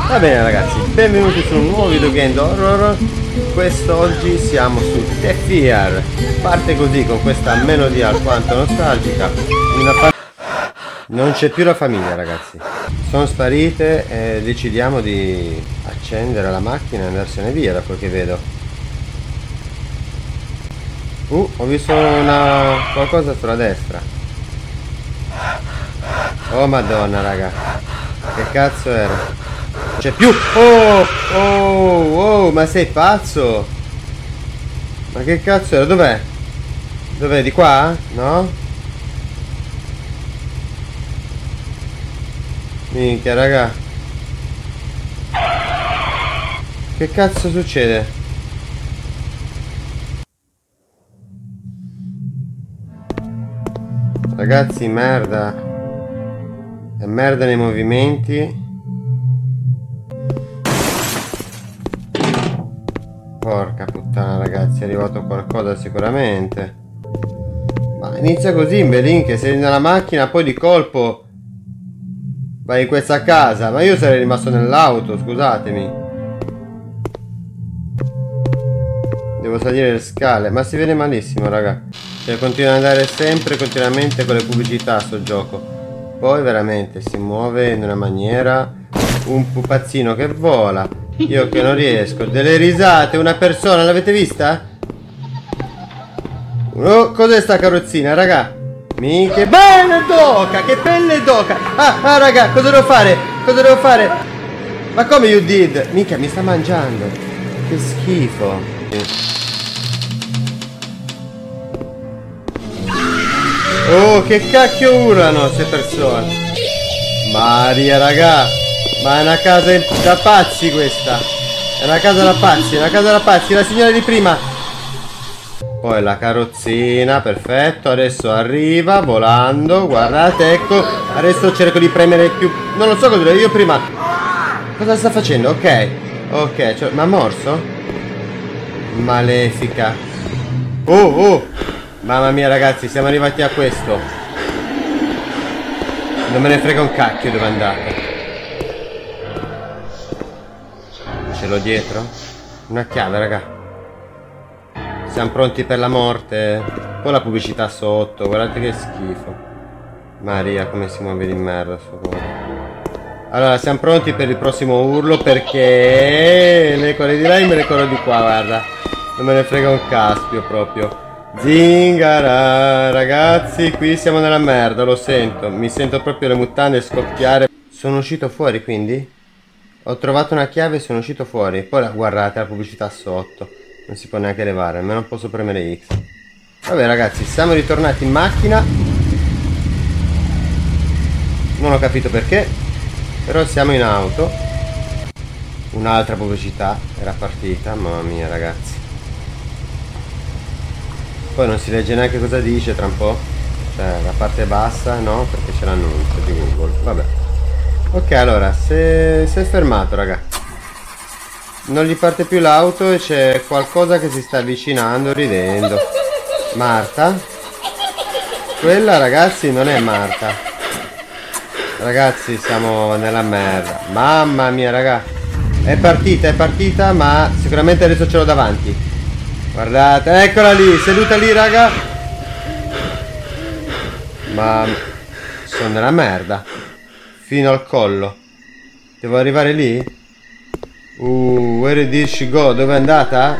Va bene ragazzi, benvenuti su un nuovo video game horror. Quest'oggi siamo su The Fear. Parte così con questa melodia alquanto nostalgica. Non c'è più la famiglia ragazzi. Sono sparite e decidiamo di accendere la macchina e andarsene via da quel che vedo. Ho visto qualcosa sulla destra. Oh madonna raga. Che cazzo era? C'è più! Oh, ma sei pazzo? Ma che cazzo era? Dov'è? Dov'è? Di qua? No? Minchia raga. Che cazzo succede? Ragazzi, merda. È merda nei movimenti. Porca puttana ragazzi, è arrivato qualcosa sicuramente. Ma inizia così in Belin, che sei nella macchina, poi di colpo vai in questa casa. Ma io sarei rimasto nell'auto, scusatemi. Devo salire le scale, ma si vede malissimo raga. Cioè continua ad andare sempre, continuamente con le pubblicità sto gioco. Poi veramente si muove in una maniera. Un pupazzino che vola. Io che non riesco. Delle risate, una persona, l'avete vista? Oh, cos'è sta carrozzina, raga? Minchia, bella d'oca, che pelle d'oca. Ah, raga, cosa devo fare? Cosa devo fare? Ma come you did? Minchia, mi sta mangiando. Che schifo. Oh, che cacchio urlano queste persone. Maria, raga. Ma è una casa da pazzi questa. È una casa da pazzi, è una casa da pazzi. La signora di prima. Poi la carrozzina, perfetto. Adesso arriva volando. Guardate, ecco. Adesso cerco di premere più. Non lo so cosa io prima. Cosa sta facendo? Ok, cioè, ma ha morso? Malefica. Oh. Mamma mia ragazzi, siamo arrivati a questo. Non me ne frega un cacchio dove andate. Ce l'ho dietro? Una chiave, raga. Siamo pronti per la morte. Poi la pubblicità sotto. Guardate che schifo. Maria, come si muove di merda sto cuore. Allora, siamo pronti per il prossimo urlo. Perché le corre di lei me le corro di qua, guarda. Non me ne frega un caspio proprio. Zingara. Ragazzi, qui siamo nella merda, lo sento. Mi sento proprio le mutande scoppiare. Sono uscito fuori, quindi? Ho trovato una chiave e sono uscito fuori. Poi guardate la pubblicità sotto. Non si può neanche levare, almeno non posso premere X. Vabbè ragazzi, siamo ritornati in macchina. Non ho capito perché, però siamo in auto. Un'altra pubblicità era partita. Mamma mia ragazzi. Poi non si legge neanche cosa dice tra un po'. Cioè la parte bassa no, perché c'è l'annuncio di Google. Vabbè. Ok, allora, si è fermato, raga. Non gli parte più l'auto e c'è qualcosa che si sta avvicinando ridendo. Marta? Quella, ragazzi, non è Marta. Ragazzi, siamo nella merda. Mamma mia, raga. È partita, ma sicuramente adesso ce l'ho davanti. Guardate, eccola lì, seduta lì, raga. Ma sono nella merda. Fino al collo. Devo arrivare lì? Where did she go? Dove è andata?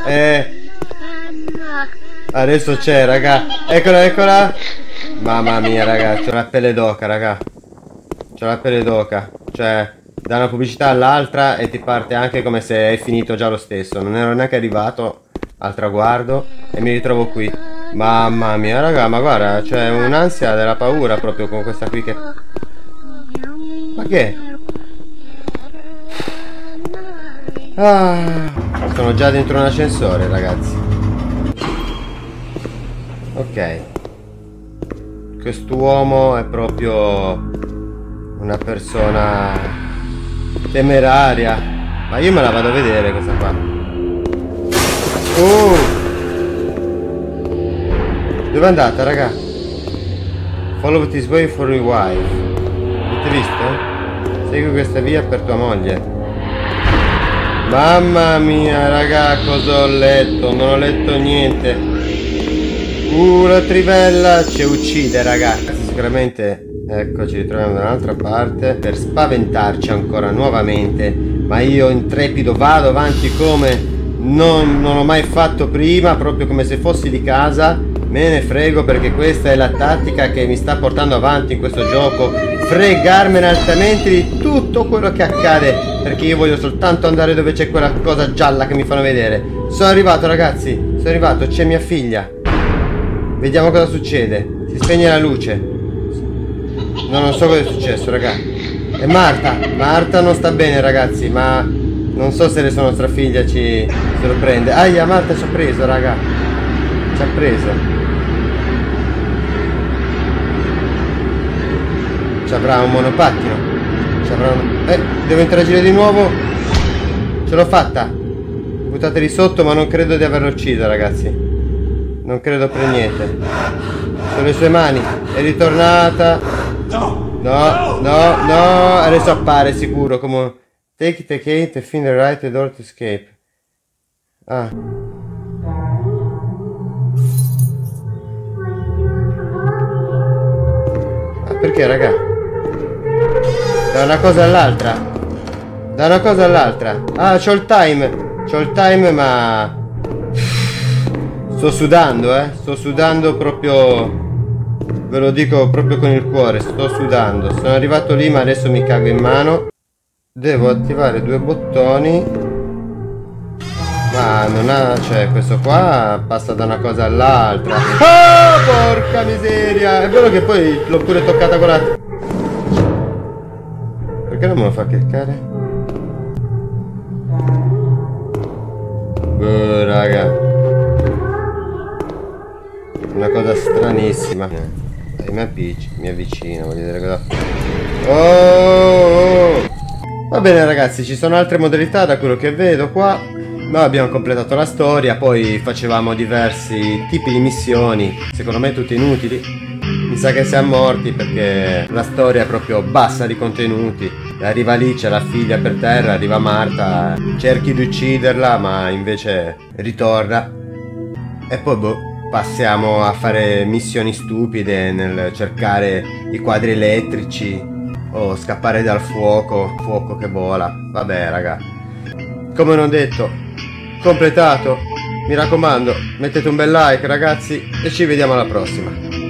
Adesso c'è, raga. Eccola. Mamma mia, raga. C'ho la pelle d'oca, raga. C'ho la pelle d'oca. Cioè, da una pubblicità all'altra e ti parte anche come se è finito già lo stesso. Non ero neanche arrivato al traguardo e mi ritrovo qui. Mamma mia, raga. Ma guarda, c'è un'ansia della paura proprio con questa qui che... Ma che? Sono già dentro un ascensore, ragazzi. Ok. Quest'uomo è proprio una persona temeraria. Ma io me la vado a vedere questa qua. Dove è andata, raga? Follow this way for your wife. Avete visto? Segui questa via per tua moglie. Mamma mia, raga, cosa ho letto? Non ho letto niente. La trivella ci uccide, ragazzi. Sicuramente, ecco, ci ritroviamo da un'altra parte per spaventarci ancora nuovamente. Ma io intrepido vado avanti come non ho mai fatto prima, proprio come se fossi di casa. Me ne frego, perché questa è la tattica che mi sta portando avanti in questo gioco. Fregarmene altamente di tutto quello che accade, perché io voglio soltanto andare dove c'è quella cosa gialla che mi fanno vedere. Sono arrivato, ragazzi, sono arrivato, c'è mia figlia. Vediamo cosa succede. Si spegne la luce. No, non so cosa è successo, raga. È Marta. Marta non sta bene, ragazzi, ma non so se adesso nostra figlia se lo prende. Aia, Marta ci ha preso, raga. Ci ha preso. Ci avrà un monopattino. Ci avrà devo interagire di nuovo. Ce l'ho fatta. Buttateli sotto, ma non credo di averla uccisa, ragazzi. Non credo per niente. Sono le sue mani. È ritornata. No, no, no, no. Adesso appare sicuro come take the gate and find the right door to escape. Ah. Ah, perché, raga? Da una cosa all'altra. Da una cosa all'altra. Ah, c'ho il time. C'ho il time, ma sto sudando, sto sudando proprio. Ve lo dico proprio con il cuore. Sto sudando. Sono arrivato lì, ma adesso mi cago in mano. Devo attivare due bottoni. Ma non ha. Cioè, questo qua passa da una cosa all'altra. Oh, porca miseria. È vero che poi l'ho pure toccata con la. Perché non me lo fa cliccare? Boh, raga. Una cosa stranissima. Dai, mi avvicino, voglio vedere cosa fa. Oh! Va bene, ragazzi, ci sono altre modalità da quello che vedo qua. Noi abbiamo completato la storia, poi facevamo diversi tipi di missioni, secondo me tutte inutili. Mi sa che siamo morti perché la storia è proprio bassa di contenuti. Arriva lì, c'è la figlia per terra, arriva Marta, cerchi di ucciderla, ma invece ritorna. E poi boh, passiamo a fare missioni stupide nel cercare i quadri elettrici o scappare dal fuoco che vola. Vabbè, raga. Come non detto, completato. Mi raccomando, mettete un bel like, ragazzi, e ci vediamo alla prossima.